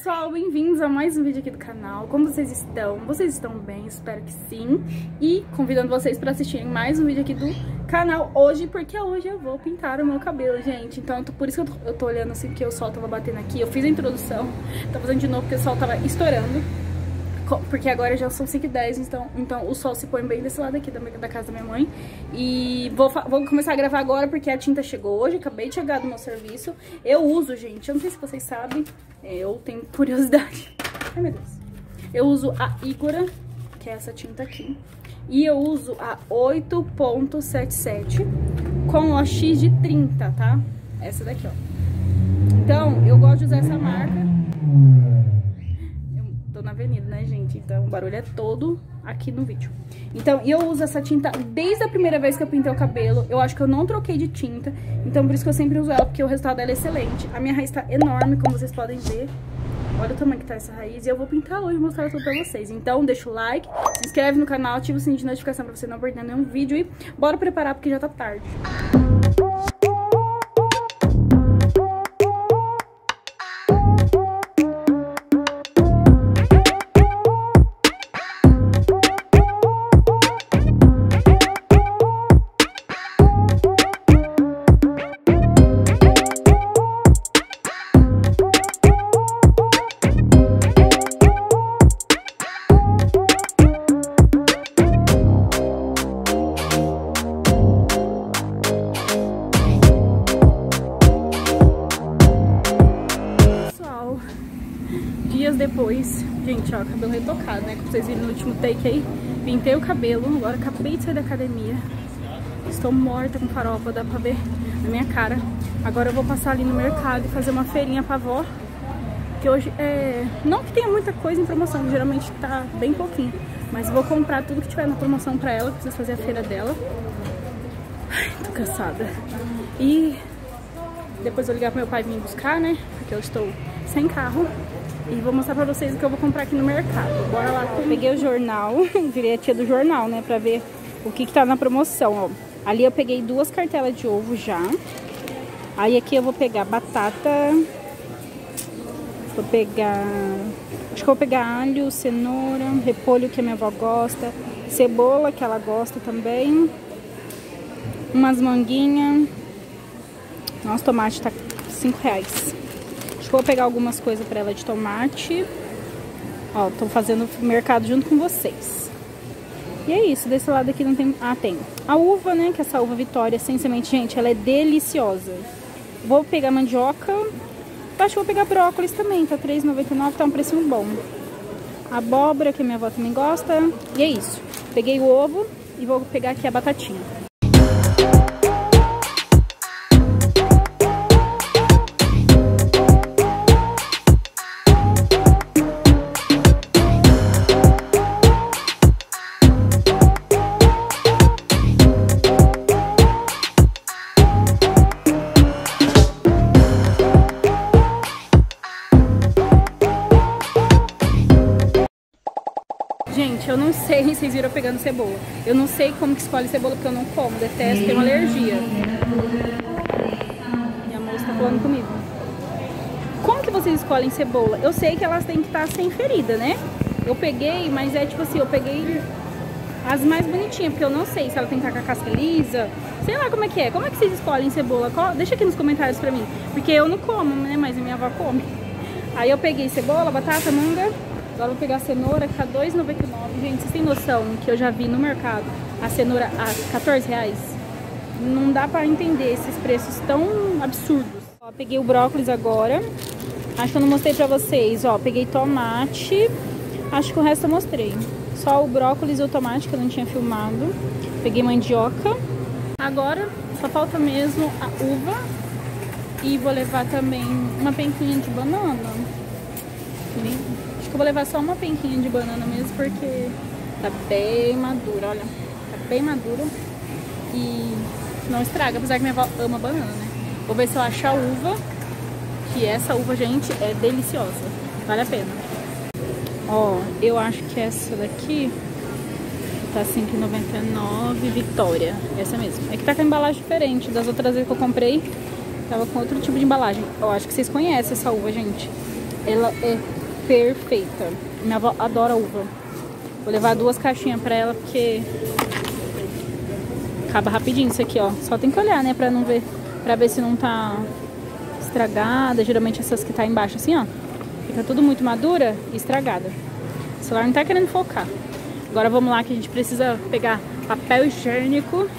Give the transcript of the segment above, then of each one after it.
pessoal, bem-vindos a mais um vídeo aqui do canal. Como vocês estão? Vocês estão bem? Espero que sim. E convidando vocês para assistirem mais um vídeo aqui do canal hoje, porque hoje eu vou pintar o meu cabelo, gente. Então por isso que eu tô olhando assim, porque o sol tava batendo aqui. Eu fiz a introdução, tô fazendo de novo porque o sol tava estourando, porque agora já são 5h10, então o sol se põe bem desse lado aqui da casa da minha mãe. E vou começar a gravar agora porque a tinta chegou hoje, acabei de chegar do meu serviço. Eu uso, gente, eu não sei se vocês sabem, eu tenho curiosidade. Ai, meu Deus. Eu uso a Igora, que é essa tinta aqui. E eu uso a 8.77 com o X de 30, tá? Essa daqui, ó. Então, eu gosto de usar essa marca. Tô na avenida, né, gente? Então o barulho é todo aqui no vídeo. Então, eu uso essa tinta desde a primeira vez que eu pintei o cabelo. Eu acho que eu não troquei de tinta. Então, por isso que eu sempre uso ela, porque o resultado dela é excelente. A minha raiz tá enorme, como vocês podem ver. Olha o tamanho que tá essa raiz. E eu vou pintar hoje e mostrar tudo pra vocês. Então, deixa o like, se inscreve no canal, ativa o sininho de notificação pra você não perder nenhum vídeo. E bora preparar, porque já tá tarde. Dias depois, gente, ó, cabelo retocado, né? Como vocês viram no último take aí, pintei o cabelo, agora acabei de sair da academia. Estou morta com farofa, dá pra ver na minha cara. Agora eu vou passar ali no mercado e fazer uma feirinha pra avó. Que hoje não que tenha muita coisa em promoção, geralmente tá bem pouquinho. Mas vou comprar tudo que tiver na promoção pra ela, preciso fazer a feira dela. Ai, tô cansada. E depois eu vou ligar pro meu pai vir buscar, né? Porque eu estou sem carro. E vou mostrar pra vocês o que eu vou comprar aqui no mercado. Bora lá. Peguei o jornal, virei a tia do jornal, né? Pra ver o que tá na promoção, ó. Ali eu peguei 2 cartelas de ovo já. Aí aqui eu vou pegar batata. Vou pegar... acho que eu vou pegar alho, cenoura, repolho que a minha avó gosta. Cebola, que ela gosta também. Umas manguinhas. Nossa, tomate tá R$5. Acho que eu vou pegar algumas coisas pra ela de tomate. Ó, tô fazendo mercado junto com vocês. E é isso, desse lado aqui não tem... ah, tem a uva, né, que é essa uva Vitória sem semente, gente, ela é deliciosa. Vou pegar mandioca. Acho que vou pegar brócolis também, tá R$3,99, tá um precinho bom. Abóbora, que a minha avó também gosta. E é isso, peguei o ovo e vou pegar aqui a batatinha. Gente, eu não sei, vocês viram eu pegando cebola. Eu não sei como que escolhe cebola, porque eu não como, detesto, tenho alergia. Minha moça tá falando comigo. Como que vocês escolhem cebola? Eu sei que elas têm que estar sem ferida, né? Eu peguei, mas é tipo assim, eu peguei as mais bonitinhas, porque eu não sei se ela tem que estar com a casca lisa. Sei lá como é que é. Como é que vocês escolhem cebola? Deixa aqui nos comentários pra mim. Porque eu não como, né? Mas a minha avó come. Aí eu peguei cebola, batata, manga. Agora eu vou pegar a cenoura, que tá R$2,99. Gente, vocês têm noção que eu já vi no mercado a cenoura a R$14? Não dá pra entender esses preços tão absurdos. Ó, peguei o brócolis agora. Acho que eu não mostrei pra vocês. Ó, peguei tomate. Acho que o resto eu mostrei. Só o brócolis e o tomate que eu não tinha filmado. Peguei mandioca. Agora só falta mesmo a uva. E vou levar também uma penquinha de banana. Acho que eu vou levar só uma penquinha de banana mesmo, porque tá bem madura, olha. Tá bem madura e não estraga, apesar que minha avó ama banana, né? Vou ver se eu acho a uva, que essa uva, gente, é deliciosa. Vale a pena. Ó, eu acho que essa daqui tá R$5,99, Vitória. Essa mesmo. É que tá com a embalagem diferente das outras vezes que eu comprei. Tava com outro tipo de embalagem. Eu acho que vocês conhecem essa uva, gente. Ela é perfeita. Minha avó adora uva. Vou levar 2 caixinhas pra ela, porque acaba rapidinho isso aqui, ó. Só tem que olhar, né, pra não ver, pra ver se não tá estragada. Geralmente essas que tá embaixo assim, ó, fica tudo muito madura e estragada. O celular não tá querendo focar. Agora vamos lá que a gente precisa pegar papel higiênico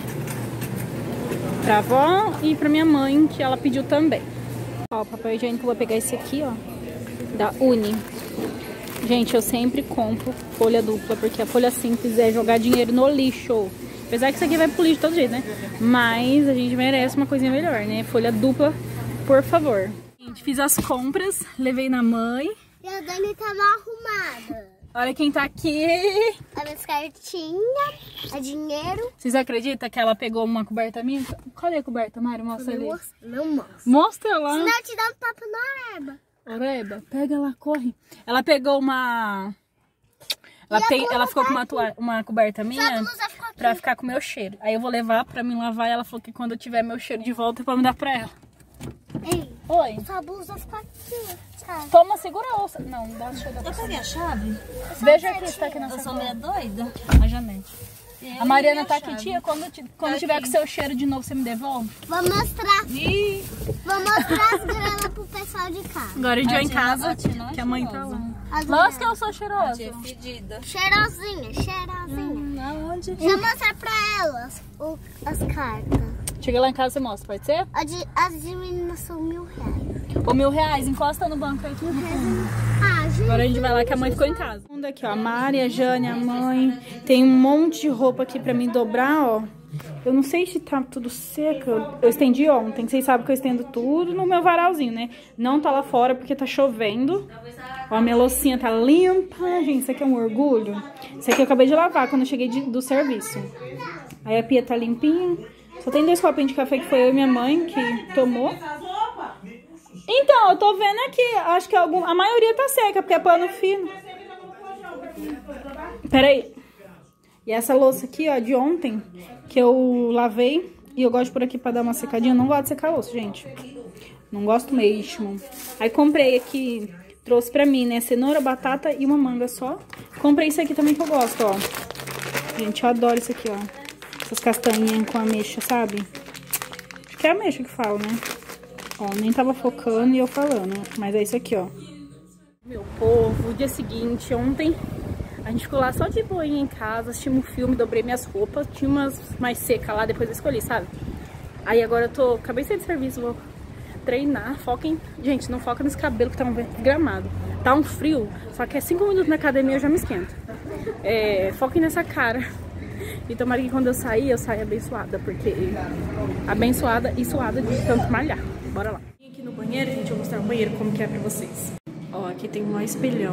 pra avó e pra minha mãe, que ela pediu também. Ó, o papel higiênico eu vou pegar esse aqui, ó, da Uni. Gente, eu sempre compro folha dupla, porque a folha simples é jogar dinheiro no lixo. Apesar que isso aqui vai pro lixo de todo jeito, né? Mas a gente merece uma coisinha melhor, né? Folha dupla, por favor. Gente, fiz as compras, levei na mãe. E a Dani tá mal arrumada. Olha quem tá aqui. Olha as cartinhas, é dinheiro. Vocês acreditam que ela pegou uma coberta minha? Cadê a coberta, Mário? Mostra ali. Não mostra. Mostra lá. Senão eu te dá um tapa na oreba. Oreba, pega lá, corre. Ela pegou uma... Ela ficou com uma coberta minha pra ficar com o meu cheiro. Aí eu vou levar pra me lavar e ela falou que quando eu tiver meu cheiro de volta é pra me dar pra ela. Ei, oi. Sua blusa ficou aqui, sabe? Toma, segura a ouça. Não, dá a cheiro. Eu peguei a chave. Veja aqui se tá aqui na Eu sua sou meio doida. A Janete. A Mariana tá aqui, tia. Quando tiver com seu cheiro de novo, você me devolve? Vou mostrar. Ih. Vou mostrar as granas pro pessoal de casa. Agora a gente vai em tia- casa, a tia não é que a mãe tá cheirosa. lá. As Nossa, que granas. eu sou cheirosa. É fedida. Cheirosinha, cheirosinha. Aonde? Deixa eu mostrar pra elas as cartas. Chega lá em casa e você mostra, pode ser? As de meninas são R$1.000. Ou R$1.000, encosta no banco aí. Ah, gente. Agora a gente vai lá que a mãe ficou em casa. Aqui, ó, a Mari, a Jane, a mãe. Tem um monte de roupa aqui pra mim dobrar, ó. Eu não sei se tá tudo seco. Eu estendi ontem. Vocês sabem que eu estendo tudo no meu varalzinho, né? Não tá lá fora porque tá chovendo. Ó, a minha loucinha tá limpa. Gente, isso aqui é um orgulho. Isso aqui eu acabei de lavar quando eu cheguei do serviço. Aí a pia tá limpinha. Só tem 2 copinhos de café que foi eu e minha mãe que tomou. Então, eu tô vendo aqui. Acho que a maioria tá seca, porque é pano fino. Pera aí. E essa louça aqui, ó, de ontem, que eu lavei. E eu gosto por aqui pra dar uma secadinha. Eu não gosto de secar louça, gente. Não gosto mesmo. Aí comprei aqui, trouxe pra mim, né, cenoura, batata e uma manga só. Comprei isso aqui também que eu gosto, ó. Gente, eu adoro isso aqui, ó. Essas castanhinhas com ameixa, sabe? Acho que é ameixa que fala, né? Ó, nem tava focando e eu falando. Mas é isso aqui, ó. Meu povo, dia seguinte, ontem... A gente ficou lá só de boinha em casa, assistimos um filme, dobrei minhas roupas. Tinha umas mais secas lá, depois eu escolhi, sabe? Aí agora eu acabei de sair de serviço, vou treinar. Foquem, gente, não foca nesse cabelo que tá um gramado. Tá um frio, só que é 5 minutos na academia eu já me esquento. Foquem nessa cara. E tomara que quando eu saia abençoada, porque abençoada e suada de tanto malhar. Bora lá. Aqui no banheiro, gente, eu vou mostrar o banheiro como que é pra vocês. Ó, aqui tem um espelhão.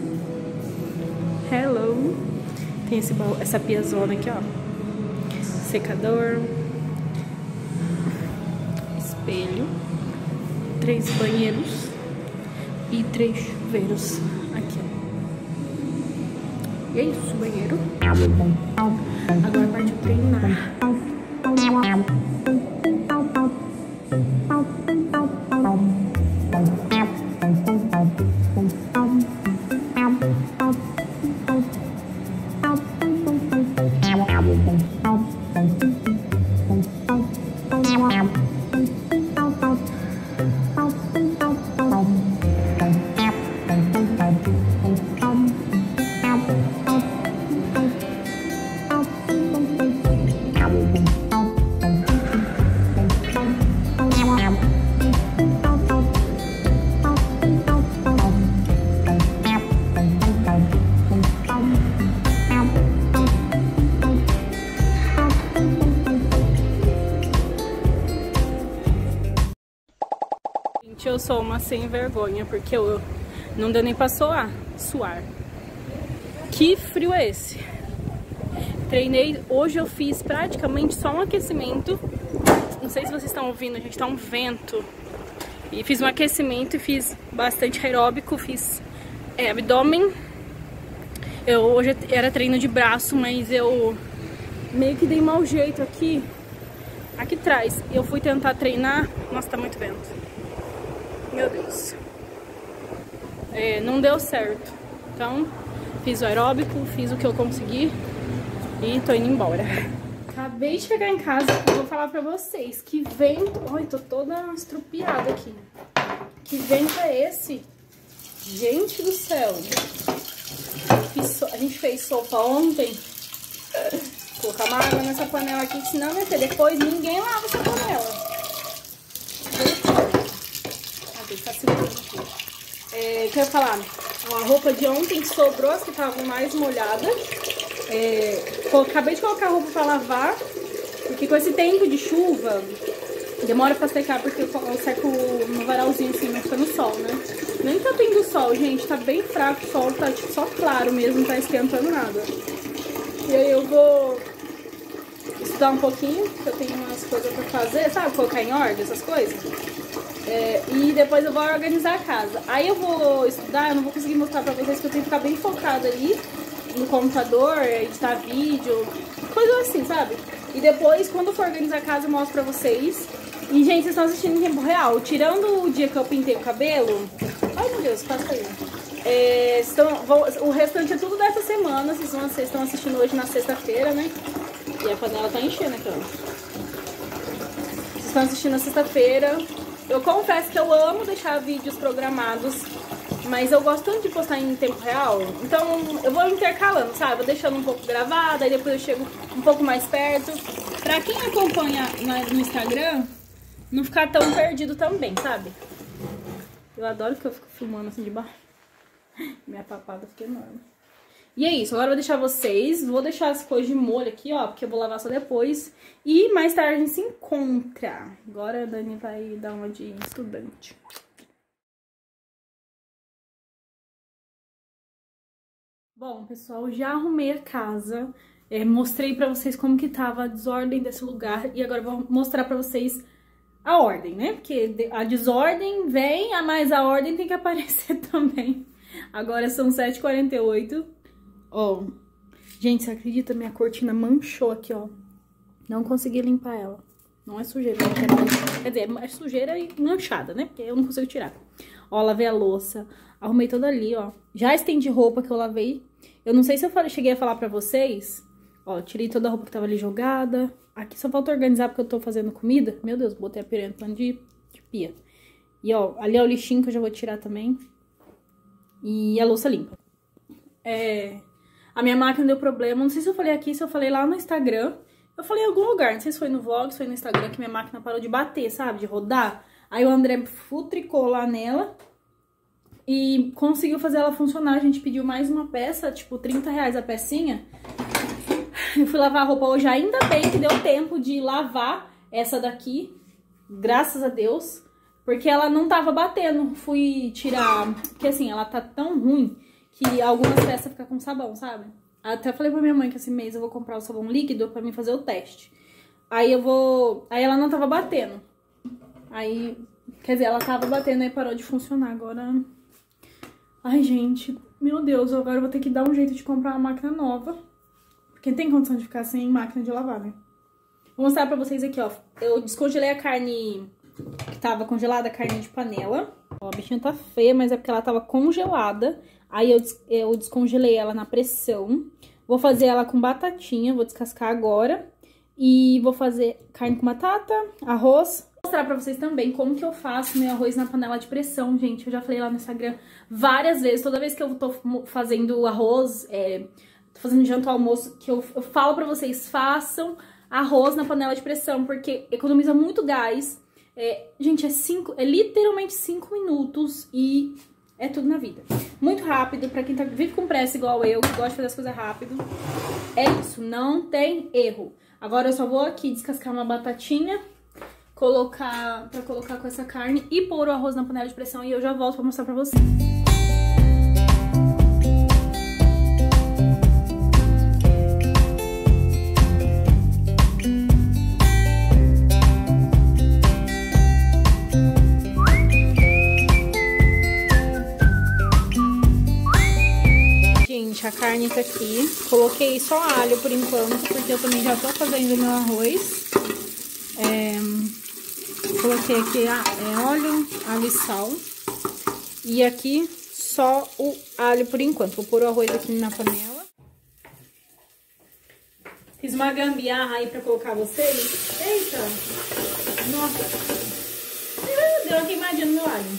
Hello. Tem essa piazona aqui, ó. Secador. Espelho. 3 banheiros. E 3 chuveiros. Aqui, ó. E é isso, banheiro. Agora partiu treinar. Eu sou uma sem vergonha, porque eu não deu nem pra suar. Que frio é esse? Treinei, hoje eu fiz praticamente só um aquecimento. Não sei se vocês estão ouvindo, a gente tá um vento. E fiz um aquecimento e fiz bastante aeróbico, fiz abdômen. Hoje era treino de braço, mas eu meio que dei mau jeito aqui atrás. Eu fui tentar treinar, nossa, tá muito vento. Meu Deus. não deu certo. Então, fiz o aeróbico, fiz o que eu consegui e tô indo embora. Acabei de chegar em casa e vou falar pra vocês que vento... Ai, tô toda estrupiada aqui. Que vento é esse? Gente do céu. A gente fez sopa ontem. Vou colocar uma água nessa panela aqui, senão, minha filha, depois ninguém lava essa panela. Tem que ficar segurando aqui. Quero falar, a roupa de ontem sobrou, as que estavam mais molhadas. Acabei de colocar a roupa pra lavar, porque com esse tempo de chuva, demora pra secar, porque eu seco no varalzinho assim, não fica no sol, né? Nem tá tendo sol, gente, tá bem fraco o sol, tá tipo só claro mesmo, não tá esquentando nada. E aí eu vou estudar um pouquinho, porque eu tenho umas coisas pra fazer, sabe? Colocar em ordem, essas coisas. E depois eu vou organizar a casa. Aí eu vou estudar, eu não vou conseguir mostrar pra vocês, porque eu tenho que ficar bem focada ali no computador, editar vídeo, coisas assim, sabe? E depois, quando for organizar a casa, eu mostro pra vocês. E, gente, vocês estão assistindo em tempo real. Tirando o dia que eu pintei o cabelo... Ai, meu Deus, passa aí. O restante é tudo dessa semana. Vocês estão assistindo hoje na sexta-feira, né? E a panela tá enchendo aqui, ó. Vocês estão assistindo na sexta-feira. Eu confesso que eu amo deixar vídeos programados, mas eu gosto tanto de postar em tempo real. Então eu vou intercalando, sabe? Vou deixando um pouco gravado, aí depois eu chego um pouco mais perto. Pra quem acompanha no Instagram, não ficar tão perdido também, sabe? Eu adoro que eu fico filmando assim de baixo. Minha papada fica enorme. E é isso, agora eu vou deixar vocês, vou deixar as coisas de molho aqui, ó, porque eu vou lavar só depois. E mais tarde a gente se encontra. Agora a Dani vai dar uma de estudante. Bom, pessoal, já arrumei a casa, mostrei pra vocês como que tava a desordem desse lugar. E agora eu vou mostrar pra vocês a ordem, né? Porque a desordem vem, mas a ordem tem que aparecer também. Agora são 7h48. Ó, gente, você acredita? Minha cortina manchou aqui, ó. Não consegui limpar ela. Não é sujeira, quer dizer, é sujeira e manchada, né? Porque eu não consigo tirar. Ó, lavei a louça, arrumei toda ali, ó. Já estendi roupa que eu lavei. Eu não sei se eu cheguei a falar pra vocês. Ó, tirei toda a roupa que tava ali jogada. Aqui só falta organizar porque eu tô fazendo comida. Meu Deus, botei a piranha no pano de pia. E, ó, ali é o lixinho que eu já vou tirar também. E a louça limpa. A minha máquina deu problema. Não sei se eu falei aqui, se eu falei lá no Instagram. Eu falei em algum lugar, não sei se foi no vlog, se foi no Instagram, que minha máquina parou de bater, sabe? De rodar. Aí o André futricou lá nela e conseguiu fazer ela funcionar. A gente pediu mais uma peça, tipo R$30 a pecinha. Eu fui lavar a roupa hoje, ainda bem que deu tempo de lavar essa daqui, graças a Deus. Porque ela não tava batendo, fui tirar, porque assim, ela tá tão ruim que algumas peças ficam com sabão, sabe? Até falei pra minha mãe que esse mês eu vou comprar o sabão líquido pra mim fazer o teste. Aí ela não tava batendo. Aí, quer dizer, ela tava batendo e parou de funcionar. Agora... Ai, gente, meu Deus, agora eu vou ter que dar um jeito de comprar uma máquina nova. Porque não tem condição de ficar sem máquina de lavar, né? Vou mostrar pra vocês aqui, ó. Eu descongelei a carne que tava congelada, a carne de panela. Ó, a bichinha tá feia, mas é porque ela tava congelada. Aí eu descongelei ela na pressão. Vou fazer ela com batatinha, vou descascar agora. E vou fazer carne com batata, arroz. Vou mostrar pra vocês também como que eu faço meu arroz na panela de pressão, gente. Eu já falei lá no Instagram várias vezes. Toda vez que eu tô fazendo arroz, tô fazendo janta ou almoço, que eu falo pra vocês, façam arroz na panela de pressão, porque economiza muito gás. Gente, é literalmente 5 minutos e é tudo na vida. Muito rápido, pra quem vive com pressa igual eu, que gosta de fazer as coisas rápido. É isso, não tem erro. Agora eu só vou aqui descascar uma batatinha, pra colocar com essa carne e pôr o arroz na panela de pressão e eu já volto pra mostrar pra vocês. A carne tá aqui, coloquei só alho por enquanto, porque eu também já tô fazendo meu arroz. Coloquei aqui óleo, alho e sal. E aqui só o alho por enquanto. Vou pôr o arroz aqui na panela. Fiz uma gambiarra aí pra colocar vocês. Eita! Nossa! Deu uma queimadinha no meu alho.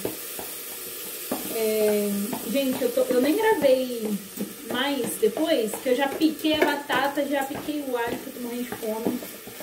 Gente, eu nem gravei mais depois, que eu já piquei a batata, já piquei o alho, que eu tô morrendo de fome.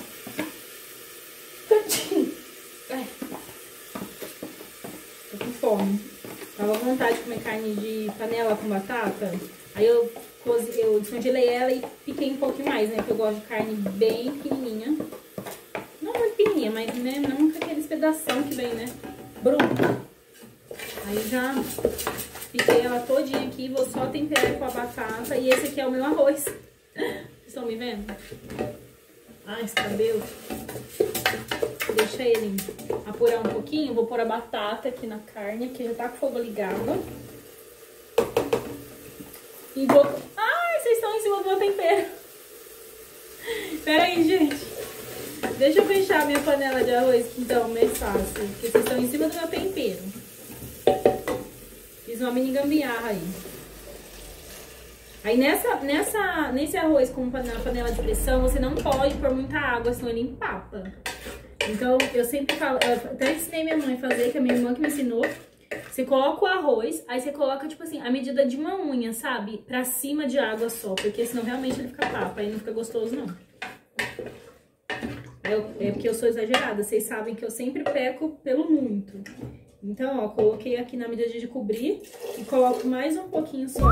Tô com fome. Tava com vontade de comer carne de panela com batata. Aí eu descongelei ela e piquei um pouquinho mais, né? Porque eu gosto de carne bem pequenininha. Não muito pequenininha, mas né, não com aqueles pedação que vem, né? Bruto. Aí já piquei ela todinha aqui, vou só temperar com a batata. E esse aqui é o meu arroz. Vocês estão me vendo? Ai, esse cabelo. Deixa ele apurar um pouquinho. Vou pôr a batata aqui na carne, que já tá com o fogo ligado. E vou... Ai, vocês estão em cima do meu tempero. Pera aí, gente. Deixa eu fechar a minha panela de arroz, que então é mais fácil. Porque vocês estão em cima do meu tempero. Fiz uma mini gambiarra aí. Aí nesse arroz com panela de pressão, você não pode pôr muita água, senão ele empapa. Então, eu sempre falo, eu até ensinei minha mãe a fazer, que é a minha irmã que me ensinou. Você coloca o arroz, aí você coloca, tipo assim, a medida de uma unha, sabe? Pra cima de água só, porque senão realmente ele fica papa, aí não fica gostoso, não. É porque eu sou exagerada, vocês sabem que eu sempre peco pelo muito. Então, ó, coloquei aqui na medida de cobrir e coloco mais um pouquinho só.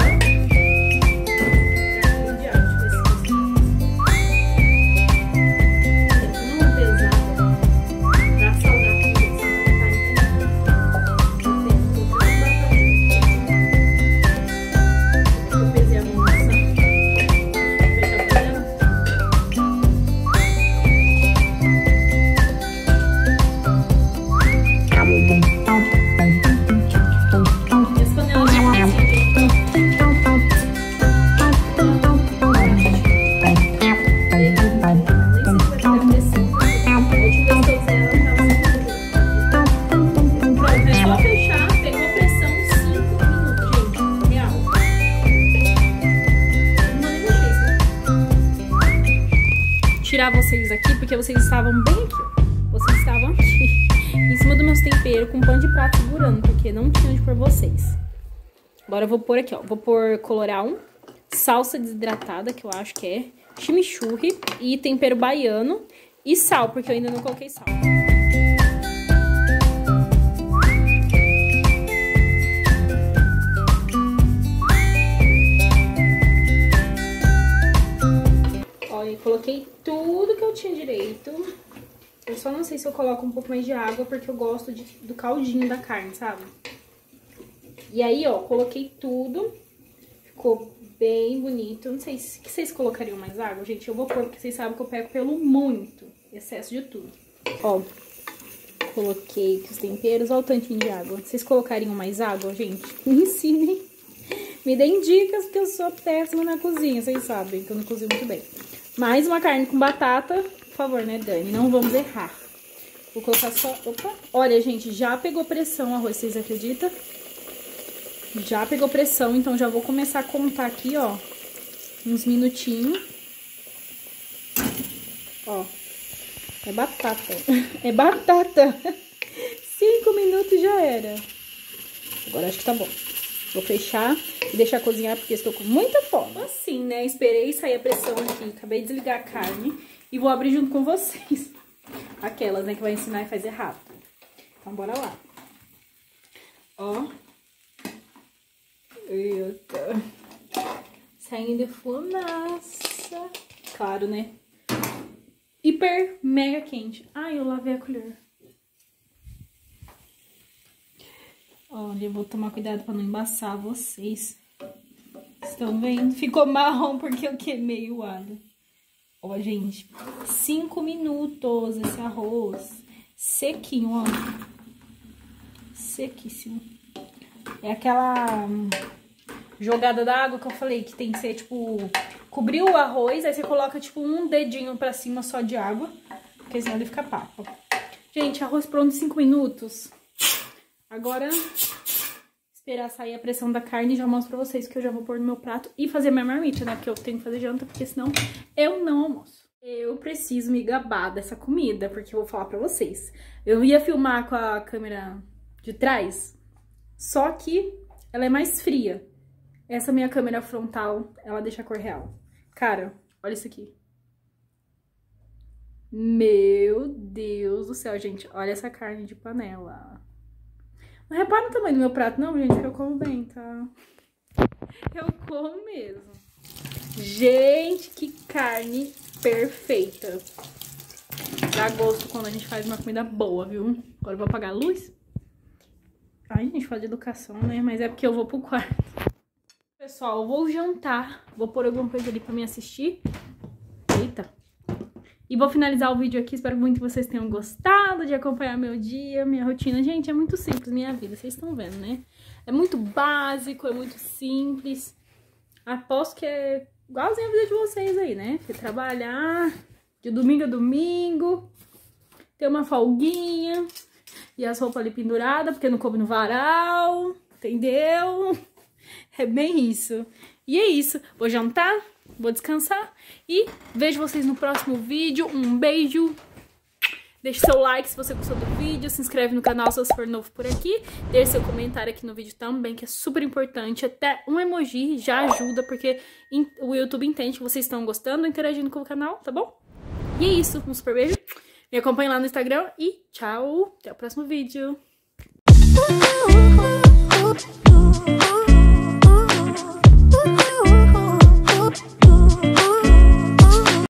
Tirar vocês aqui, porque vocês estavam bem aqui, ó. Vocês estavam aqui, em cima do meus temperos, com pano de prato segurando, porque não tinha onde pôr vocês. Agora eu vou pôr aqui, ó. Vou pôr colorau, salsa desidratada, que eu acho que é, chimichurri e tempero baiano e sal, porque eu ainda não coloquei sal. Coloquei tudo que eu tinha direito. Eu só não sei se eu coloco um pouco mais de água, porque eu gosto do caldinho da carne, sabe? E aí, ó, coloquei tudo. Ficou bem bonito. Não sei se vocês colocariam mais água, gente. Eu vou pôr, porque vocês sabem que eu pego pelo muito. Excesso de tudo. Ó, coloquei aqui os temperos. Ó o tantinho de água. Vocês colocariam mais água, gente? Me ensinem. Me deem dicas, porque eu sou péssima na cozinha, vocês sabem que eu não cozinho muito bem. Mais uma carne com batata, por favor, né, Dani? Não vamos errar. Vou colocar só... Opa! Olha, gente, já pegou pressão o arroz, vocês acreditam? Já pegou pressão, então já vou começar a contar aqui, ó, uns minutinhos. Ó, é batata. É batata. 5 minutos já era. Agora acho que tá bom. Vou fechar e deixar cozinhar, porque estou com muita fome. Assim, né? Esperei sair a pressão aqui. Acabei de desligar a carne. E vou abrir junto com vocês. Aquelas, né? Que vai ensinar e fazer rápido. Então, bora lá. Ó. Eita. Saindo fumaça. Claro, né? Hiper mega quente. Ai, eu lavei a colher. Olha, eu vou tomar cuidado pra não embaçar vocês. Estão vendo? Ficou marrom porque eu queimei o alho. Ó, gente, 5 minutos esse arroz. Sequinho, ó. Sequíssimo. É aquela jogada da água que eu falei que tem que ser, tipo, cobrir o arroz, aí você coloca, tipo, um dedinho pra cima só de água, porque senão ele fica papo. Gente, arroz pronto em 5 minutos. Agora, esperar sair a pressão da carne e já mostro pra vocês que eu já vou pôr no meu prato e fazer minha marmita, né? Porque eu tenho que fazer janta, porque senão eu não almoço. Eu preciso me gabar dessa comida, porque eu vou falar pra vocês. Eu ia filmar com a câmera de trás, só que ela é mais fria. Essa minha câmera frontal, ela deixa a cor real. Cara, olha isso aqui. Meu Deus do céu, gente. Olha essa carne de panela. Não repara no tamanho do meu prato, não, gente, que eu como bem, tá? Eu como mesmo. Gente, que carne perfeita. Dá gosto quando a gente faz uma comida boa, viu? Agora eu vou apagar a luz. Ai, gente, fala de educação, né? Mas é porque eu vou pro quarto. Pessoal, eu vou jantar. Vou pôr alguma coisa ali pra me assistir. Eita. E vou finalizar o vídeo aqui. Espero muito que vocês tenham gostado de acompanhar meu dia, minha rotina. Gente, é muito simples minha vida. Vocês estão vendo, né? É muito básico, é muito simples. Aposto que é igualzinho a vida de vocês aí, né? Porque trabalhar de domingo a domingo, ter uma folguinha e as roupas ali penduradas, porque não coube no varal, entendeu? É bem isso. E é isso. Vou jantar, vou descansar e vejo vocês no próximo vídeo. Um beijo. Deixe seu like se você gostou do vídeo, se inscreve no canal se você for novo por aqui, deixe seu comentário aqui no vídeo também, que é super importante, até um emoji já ajuda, porque o YouTube entende que vocês estão gostando, interagindo com o canal, tá bom? E é isso, um super beijo, me acompanhe lá no Instagram e tchau, até o próximo vídeo.